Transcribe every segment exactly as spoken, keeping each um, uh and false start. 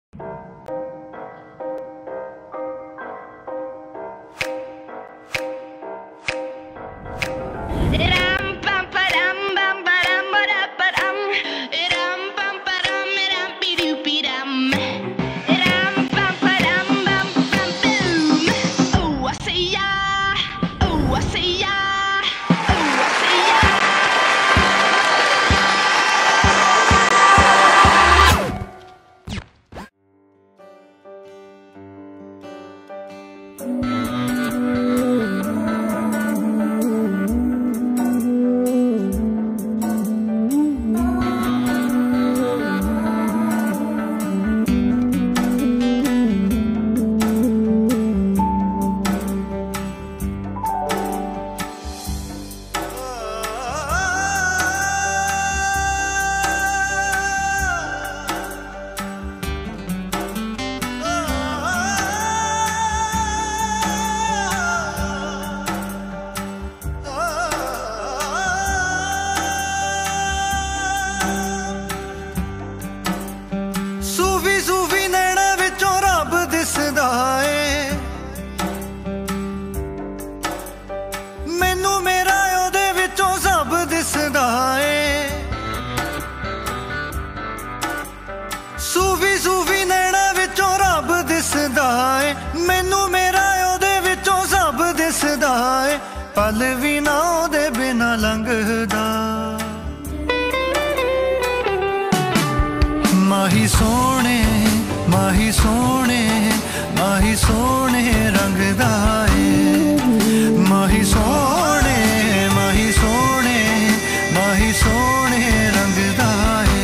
सूफी सूफी नैना विचों रब दिसदा है, मैनू मेरा ओदे विचों सब दिसदा है, पल भी ना ओदे बिना लंघदा। माही सोने माही सोने माही सोने रंगदा है, माही सोने माही सोने माही सोने रंगदा है।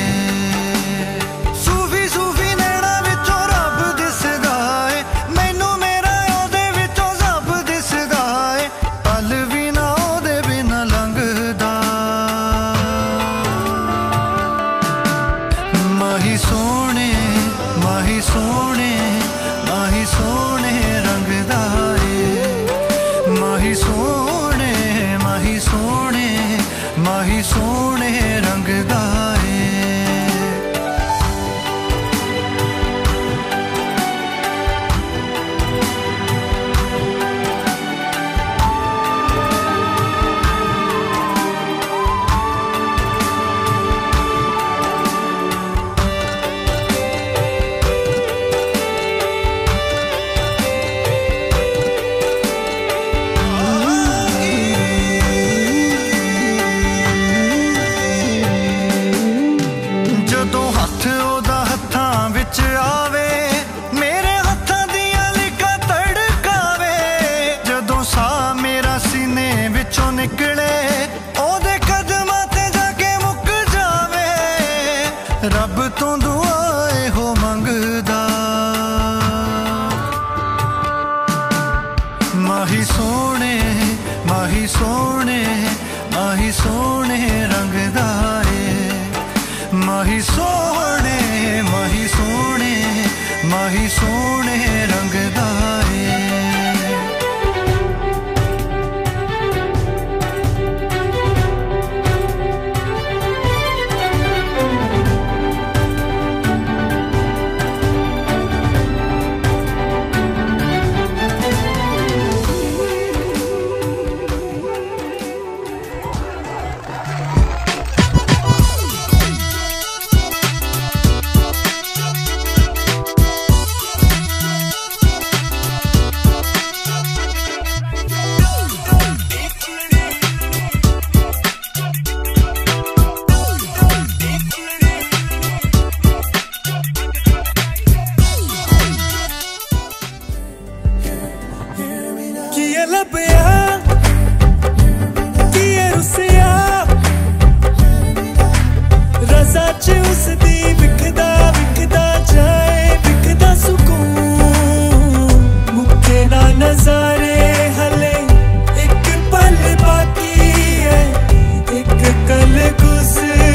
सूफी सूफी नैना विचों रब दिसदा है, मैनू मेरा ओदे विचों सब दिसदा है, पल भी ना ओदे बिना लंघदा। माही सोने माही सोने माही सोने रंगदा है, माही सोने माही सोने माही सोने रंगदा है। रब तो दुआए हो मंगदा। माही सोने माही सोने माही सोने रंगदा है, माही सोने माही सोने माही सोने रंगदा है।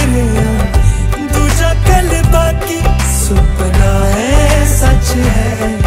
सुपना है सच है।